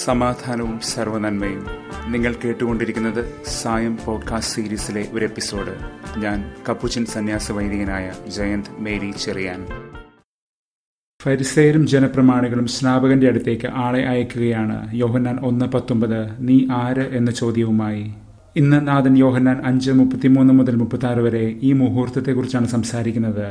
സമാധാനവും സർവ്വനന്മയും. നിങ്ങൾ കേട്ടുകൊണ്ടിരിക്കുന്നത് സായം പോഡ്കാസ്റ്റ് സീരീസിലെ ഒരു എപ്പിസോഡ്. ഞാൻ കപ്പുച്ചിൻ സന്യാസ വൈദികനായ ജയന്ത് മേരി ചെറിയാൻ. ഫരിസേയരും ജനപ്രമാണികളും സ്നാപകന്റെ അടുത്തേക്ക് ആളെ അയക്കുകയാണ്. യോഹന്നാൻ 1:19 നീ ആര് എന്ന ചോദ്യവുമായി. ഇന്ന് നാഥൻ യോഹന്നാൻ 5:33 മുതൽ 36 വരെ ഈ മുഹൂർത്തത്തെക്കുറിച്ചാണ് സംസാരിക്കുന്നത്.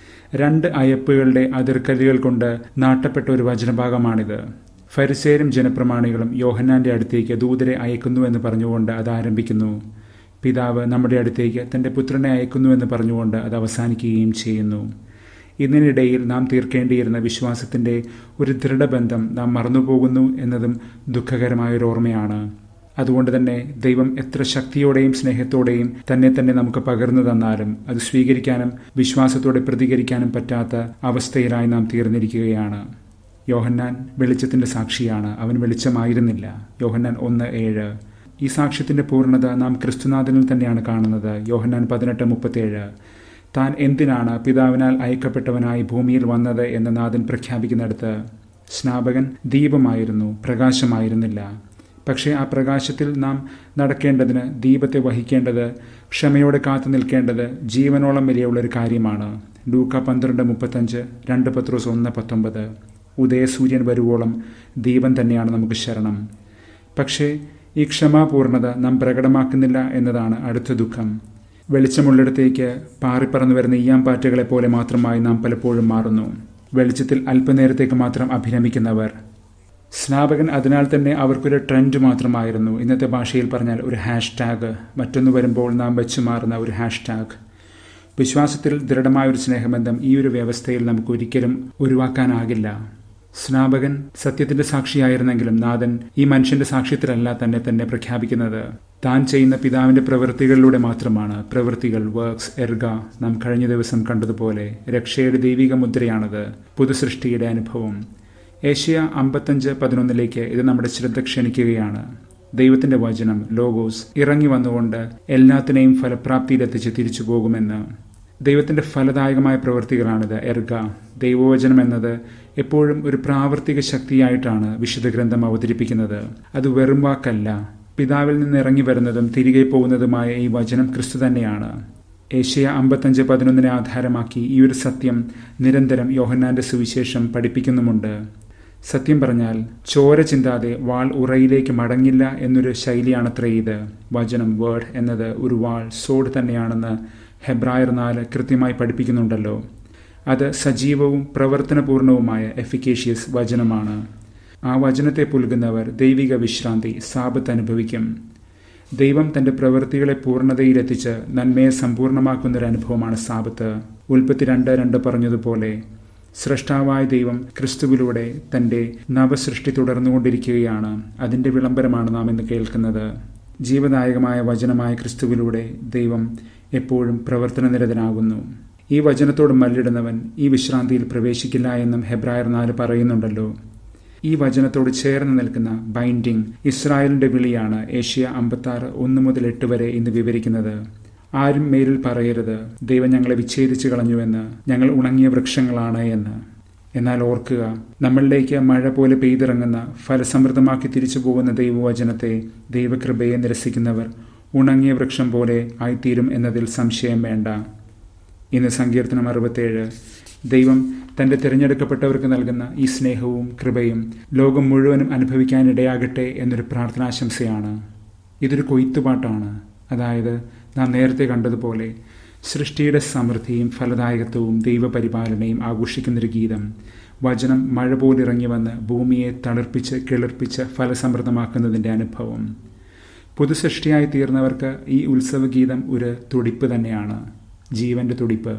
2 അയപ്പുകളുടെ അതിർക്കല്ലുകൾ കൊണ്ട് നാട്ടപ്പെട്ട ഒരു വചനഭാഗമാണിത്. ഫരിസേയരും ജനപ്രമാണികളും യോഹന്നാന്റെ അടുത്തേക്ക് ദൂതരെ അയക്കുന്നുവെന്ന് പറഞ്ഞുകൊണ്ട് അത് ആരംഭിക്കുന്നു. പിതാവ് നമ്മുടെ അടുത്തേക്ക് തന്റെ പുത്രനെ അയക്കുന്നുവെന്ന് പറഞ്ഞുകൊണ്ട് അത് അവസാനിക്കുകയും ചെയ്യുന്നു. ഇതിനിടയിൽ നാം തീർക്കേണ്ടിയിരുന്ന വിശ്വാസത്തിന്റെ ഒരു ദൃഢബന്ധം നാം മറന്നുപോകുന്നു എന്നതും ദുഃഖകരമായൊരു ഓർമ്മയാണ്. അതുകൊണ്ട് തന്നെ ദൈവം എത്ര ശക്തിയോടെയും സ്നേഹത്തോടെയും തന്നെ നമുക്ക് പകർന്നു തന്നാലും അത് സ്വീകരിക്കാനും വിശ്വാസത്തോടെ പ്രതികരിക്കാനും പറ്റാത്ത അവസ്ഥയിലായി നാം തീർന്നിരിക്കുകയാണ്. യോഹന്നാൻ വെളിച്ചത്തിന്റെ സാക്ഷിയാണ്, അവൻ വെളിച്ചമായിരുന്നില്ല. യോഹന്നാൻ 1:7. ഈ സാക്ഷ്യത്തിന്റെ പൂർണ്ണത നാം ക്രിസ്തുനാഥനിൽ തന്നെയാണ് കാണുന്നത്. യോഹന്നാൻ 18:37. താൻ എന്തിനാണ് പിതാവിനാൽ അയക്കപ്പെട്ടവനായി ഭൂമിയിൽ വന്നത് എന്ന് നാഥൻ പ്രഖ്യാപിക്കുന്നിടത്ത് സ്നാപകൻ ദീപമായിരുന്നു, പ്രകാശമായിരുന്നില്ല. പക്ഷേ ആ പ്രകാശത്തിൽ നാം നടക്കേണ്ടതിന്, ദീപത്തെ വഹിക്കേണ്ടത്, ക്ഷമയോടെ കാത്തു നിൽക്കേണ്ടത് ജീവനോളം വിലയുള്ളൊരു കാര്യമാണ്. ലൂക്ക 12:35, 2 പത്രോസ് 1:19. ഉദയസൂര്യൻ വരുവോളം ദീപം തന്നെയാണ് നമുക്ക് ശരണം. പക്ഷേ ഈ ക്ഷമാപൂർണത നാം പ്രകടമാക്കുന്നില്ല എന്നതാണ് അടുത്ത ദുഃഖം. വെളിച്ചമുള്ളിടത്തേക്ക് പാറിപ്പറന്നു വരുന്ന ഈയാമ്പാറ്റകളെ പോലെ മാത്രമായി നാം പലപ്പോഴും മാറുന്നു. വെളിച്ചത്തിൽ അല്പനേരത്തേക്ക് മാത്രം അഭിരമിക്കുന്നവർ. സ്നാപകൻ അതിനാൽ തന്നെ അവർക്കൊരു ട്രെൻഡ് മാത്രമായിരുന്നു. ഇന്നത്തെ ഭാഷയിൽ പറഞ്ഞാൽ ഒരു ഹാഷ്ടാഗ്, മറ്റൊന്ന് വരുമ്പോൾ നാം വെച്ചു മാറുന്ന ഒരു ഹാഷ്ടാഗ്. വിശ്വാസത്തിൽ ദൃഢമായൊരു സ്നേഹബന്ധം ഈ ഒരു വ്യവസ്ഥയിൽ നമുക്ക് ഒരിക്കലും ഒഴിവാക്കാനാകില്ല. സ്നാപകൻ സത്യത്തിന്റെ സാക്ഷിയായിരുന്നെങ്കിലും നാഥൻ ഈ മനുഷ്യന്റെ സാക്ഷ്യത്തിലല്ല തന്നെ പ്രഖ്യാപിക്കുന്നത്. താൻ ചെയ്യുന്ന പിതാവിന്റെ പ്രവൃത്തികളിലൂടെ മാത്രമാണ്. പ്രവൃത്തികൾ, വർക്ക്സ്, എർഗ, നാം കഴിഞ്ഞ ദിവസം കണ്ടതുപോലെ രക്ഷയുടെ ദൈവിക മുദ്രയാണത്, പുതുസൃഷ്ടിയുടെ അനുഭവം. ഏഷ്യ 55:11 ഇത് നമ്മുടെ ശ്രദ്ധ ക്ഷണിക്കുകയാണ്. ദൈവത്തിന്റെ വചനം, ലോഗോസ്, ഇറങ്ങി വന്നുകൊണ്ട് എല്ലാത്തിനെയും ഫലപ്രാപ്തിയിലെത്തിച്ച് തിരിച്ചു പോകുമെന്ന്. ദൈവത്തിന്റെ ഫലദായകമായ പ്രവൃത്തികളാണിത്, എർഗ. ദൈവവചനം എന്നത് എപ്പോഴും ഒരു പ്രാവർത്തിക ശക്തിയായിട്ടാണ് വിശുദ്ധ ഗ്രന്ഥം അവതരിപ്പിക്കുന്നത്. അത് വെറും വാക്കല്ല. പിതാവിൽ നിന്ന് ഇറങ്ങി വരുന്നതും തിരികെ പോകുന്നതുമായ ഈ വചനം ക്രിസ്തു തന്നെയാണ്. ഏഷ്യ 55:11 ആധാരമാക്കി ഈ ഒരു സത്യം നിരന്തരം യോഹന്നാന്റെ സുവിശേഷം പഠിപ്പിക്കുന്നുമുണ്ട്. സത്യം പറഞ്ഞാൽ ചോര ചിന്താതെ വാൾ ഉറയിലേക്ക് മടങ്ങില്ല എന്നൊരു ശൈലിയാണത്രേ ഇത്. വചനം, വേർഡ് എന്നത് ഒരു വാൾ, സോഡ് തന്നെയാണെന്ന് ഹെബ്രായർ 4 കൃത്യമായി പഠിപ്പിക്കുന്നുണ്ടല്ലോ. അത് സജീവവും പ്രവർത്തനപൂർണവുമായ എഫിക്കേഷ്യസ് വചനമാണ്. ആ വചനത്തെ പുൽകുന്നവർ ദൈവിക വിശ്രാന്തി, സാബത്ത് അനുഭവിക്കും. ദൈവം തന്റെ പ്രവൃത്തികളെ പൂർണ്ണതയിലെത്തിച്ച് നന്മയെ സമ്പൂർണ്ണമാക്കുന്നൊരനുഭവമാണ് സാബത്ത്. ഉൽപ്പത്തി 2:2 പറഞ്ഞതുപോലെ സ്രഷ്ടാവായ ദൈവം ക്രിസ്തുവിലൂടെ തന്റെ നവസൃഷ്ടി തുടർന്നുകൊണ്ടിരിക്കുകയാണ്. അതിന്റെ വിളംബരമാണ് നാം ഇന്ന് കേൾക്കുന്നത്. ജീവദായകമായ വചനമായ ക്രിസ്തുവിലൂടെ ദൈവം എപ്പോഴും പ്രവർത്തനനിരതനാകുന്നു. ഈ വചനത്തോട് മല്ലിടുന്നവൻ ഈ വിശ്രാന്തിയിൽ പ്രവേശിക്കില്ല എന്നും ഹെബ്രായർ 4 പറയുന്നുണ്ടല്ലോ. ഈ വചനത്തോട് ചേർന്ന് നിൽക്കുന്ന ബൈൻഡിങ്, ഇസ്രായേലിന്റെ വിളിയാണ് ഏഷ്യ 56:1-8 വരെ ഇന്ന് വിവരിക്കുന്നത്. ആരും മേലിൽ പറയരുത്, ദൈവം ഞങ്ങളെ വിച്ഛേദിച്ചു കളഞ്ഞുവെന്ന്, ഞങ്ങൾ ഉണങ്ങിയ വൃക്ഷങ്ങളാണ് എന്ന്. എന്നാൽ ഓർക്കുക, നമ്മളിലേക്ക് മഴ പോലെ പെയ്തിറങ്ങുന്ന, ഫലസമൃദ്ധമാക്കി തിരിച്ചു പോകുന്ന ദൈവവചനത്തെ, ദൈവകൃപയെ നിരസിക്കുന്നവർ ഉണങ്ങിയ വൃക്ഷം പോലെ ആയിത്തീരും എന്നതിൽ സംശയം വേണ്ട. ഇന്ന് സങ്കീർത്തനം 67 ദൈവം തന്റെ തിരഞ്ഞെടുക്കപ്പെട്ടവർക്ക് നൽകുന്ന ഈ സ്നേഹവും കൃപയും ലോകം മുഴുവനും അനുഭവിക്കാനിടയാകട്ടെ എന്നൊരു പ്രാർത്ഥനാശംസയാണ്. ഇതൊരു കൊയ്ത്തുപാട്ടാണ്. അതായത് നാം നേരത്തെ കണ്ടതുപോലെ സൃഷ്ടിയുടെ സമൃദ്ധിയും ഫലദായകത്വവും ദൈവപരിപാലനയും ആഘോഷിക്കുന്നൊരു ഗീതം. വചനം മഴ പോലിറങ്ങി വന്ന് ഭൂമിയെ തളിർപ്പിച്ച് കിളിർപ്പിച്ച് ഫലസമൃദ്ധമാക്കുന്നതിൻ്റെ അനുഭവം. പുതുസൃഷ്ടിയായി തീർന്നവർക്ക് ഈ ഉത്സവഗീതം ഒരു തുടിപ്പ് തന്നെയാണ്, ജീവന്റെ തുടിപ്പ്.